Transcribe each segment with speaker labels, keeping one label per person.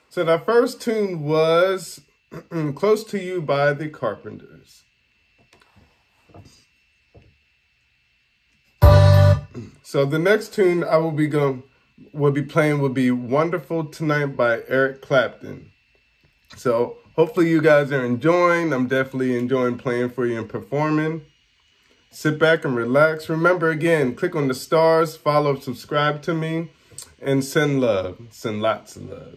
Speaker 1: So that first tune was Close to You by the Carpenters. So the next tune I will be playing will be Wonderful Tonight by Eric Clapton. So hopefully you guys are enjoying. I'm definitely enjoying playing for you and performing. Sit back and relax. Remember, again, click on the stars, follow, subscribe to me, and send love. Send lots of love.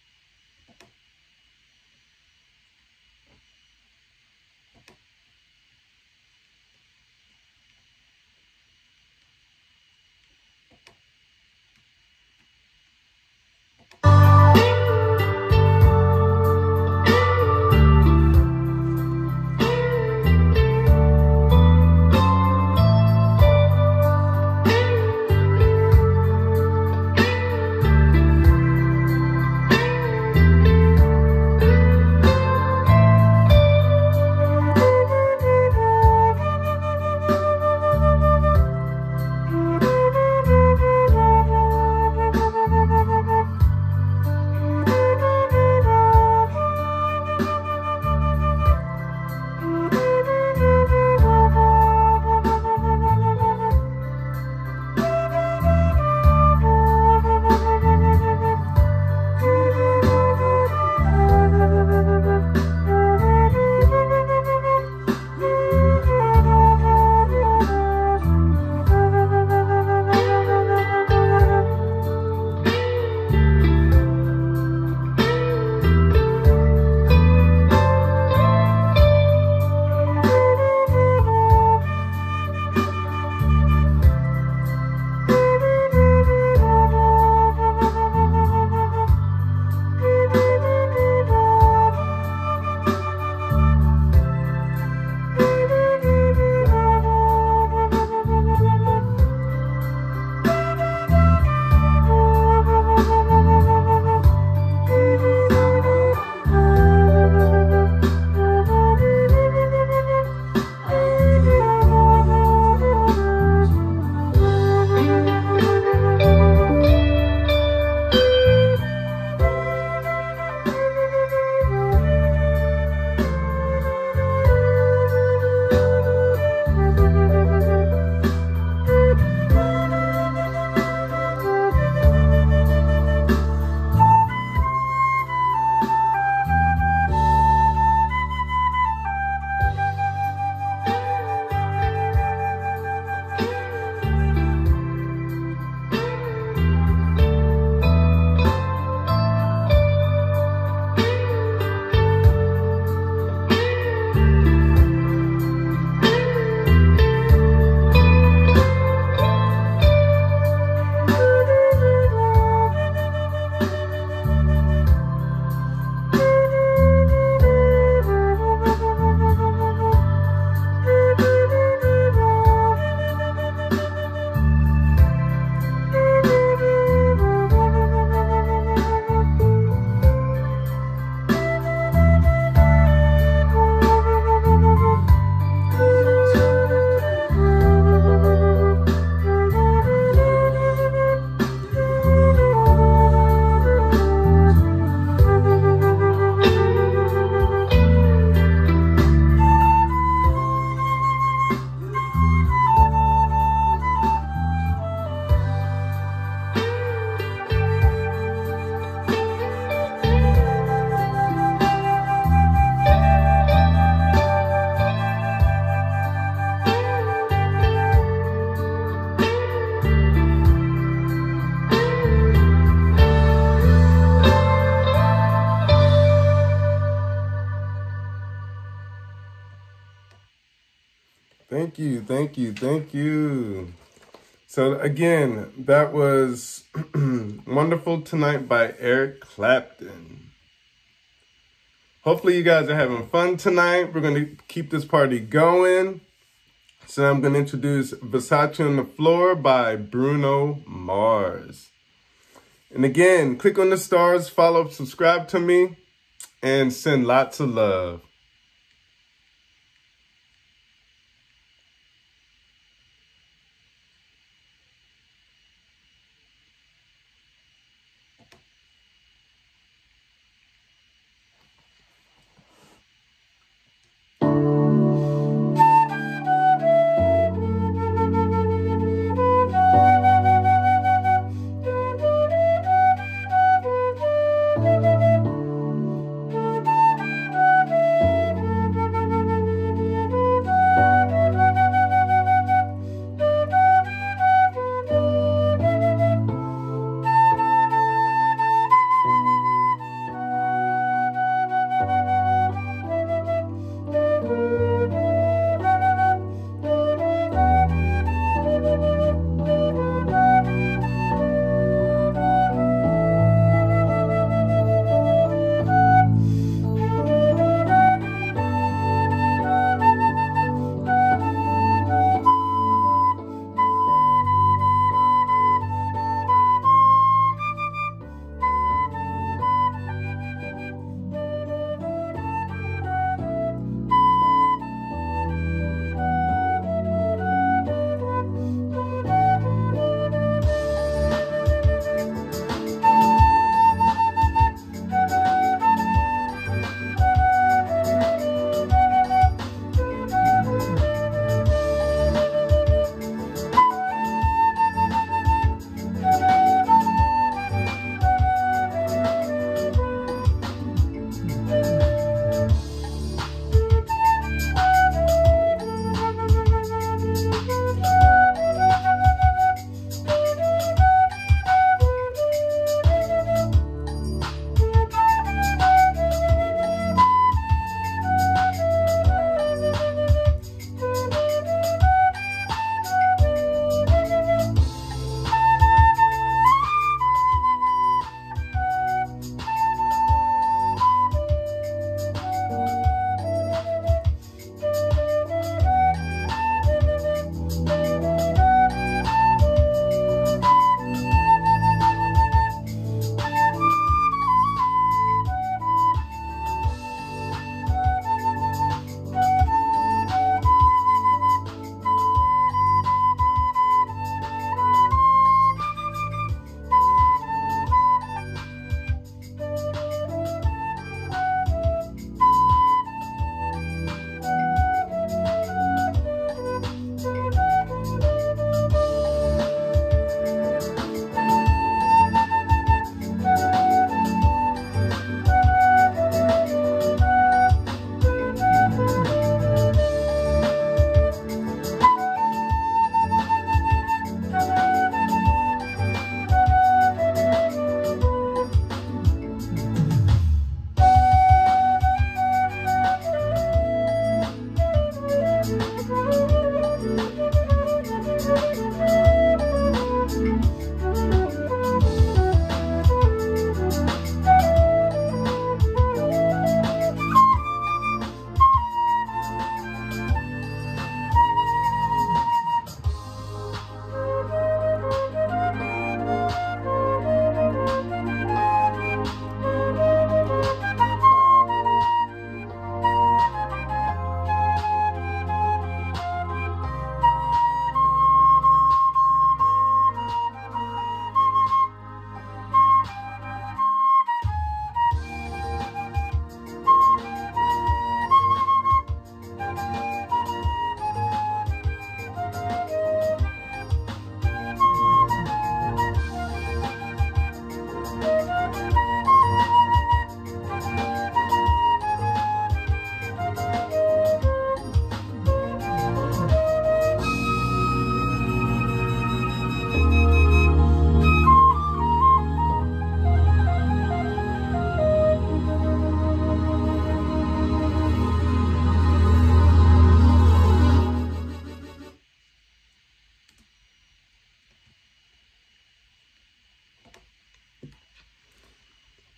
Speaker 1: Thank you, thank you, thank you. So again, that was Wonderful Tonight by Eric Clapton. Hopefully you guys are having fun tonight. We're going to keep this party going. So I'm going to introduce Versace on the Floor by Bruno Mars. And again, click on the stars, follow, subscribe to me, and send lots of love.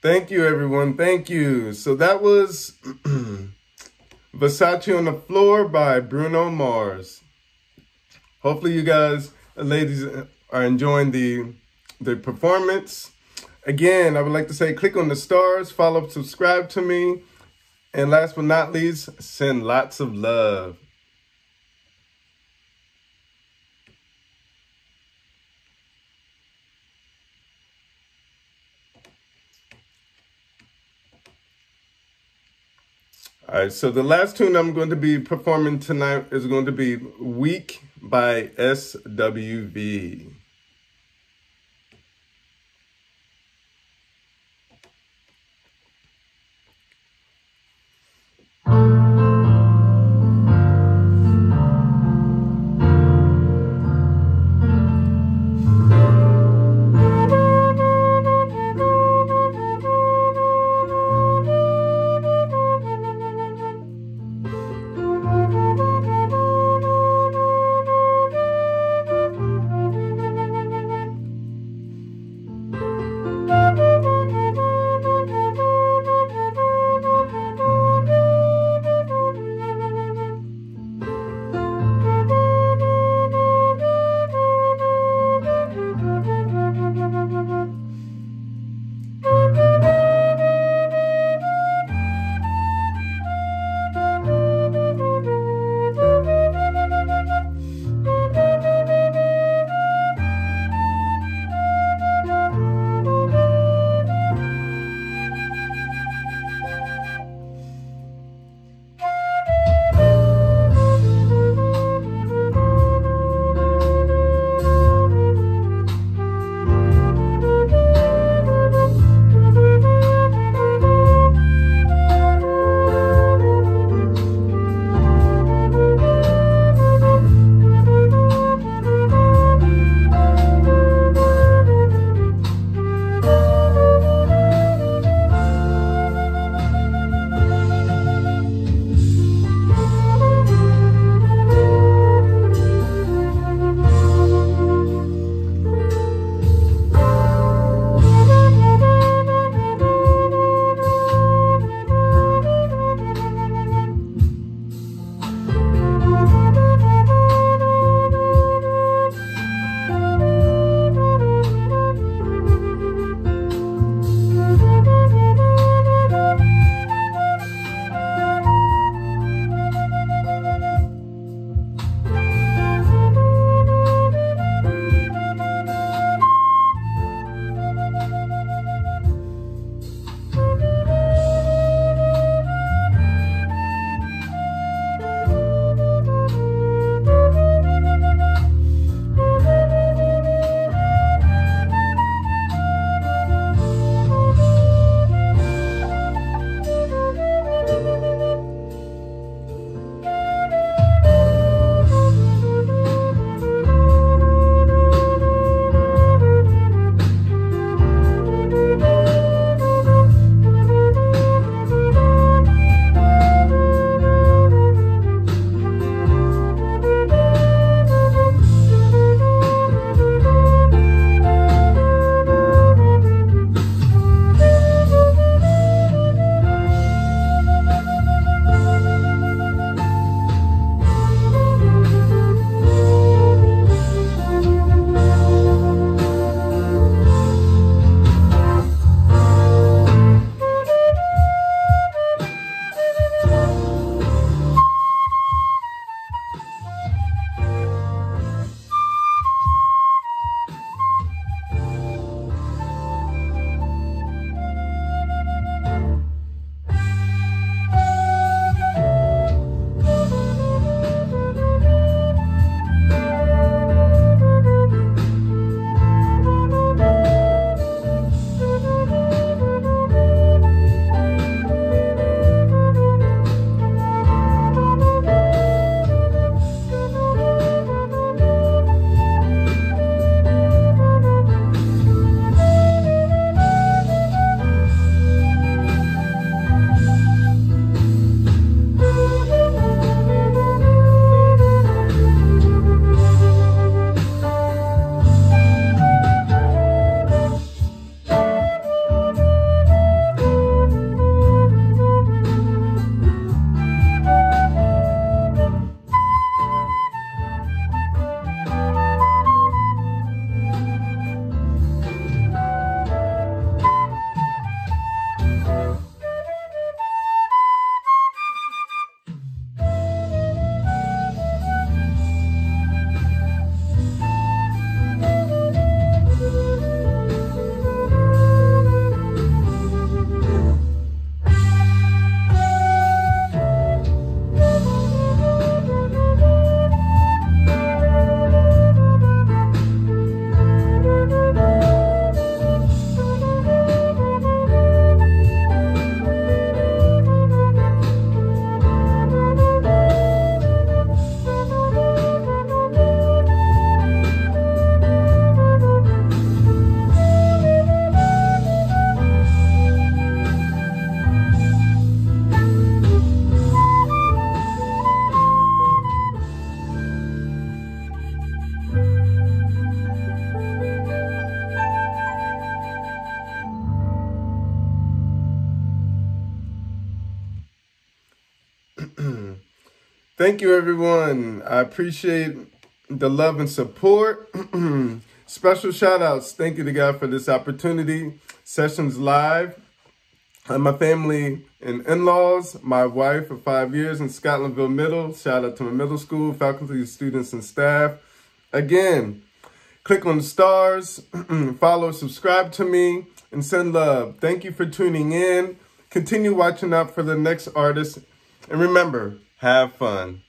Speaker 1: Thank you, everyone. Thank you. So that was Versace on the Floor by Bruno Mars. Hopefully you guys, ladies, are enjoying the performance. Again, I would like to say click on the stars, follow, subscribe to me. And last but not least, send lots of love. All right, so the last tune I'm going to be performing tonight is going to be Weak by SWV. Thank you, everyone. I appreciate the love and support. Special shout outs. Thank you to God for this opportunity. Sessions Live. My family and in-laws, my wife of 5 years in Scotlandville Middle. Shout out to my middle school, faculty, students, and staff. Again, click on the stars, follow, subscribe to me, and send love. Thank you for tuning in. Continue watching out for the next artist. And remember, have fun.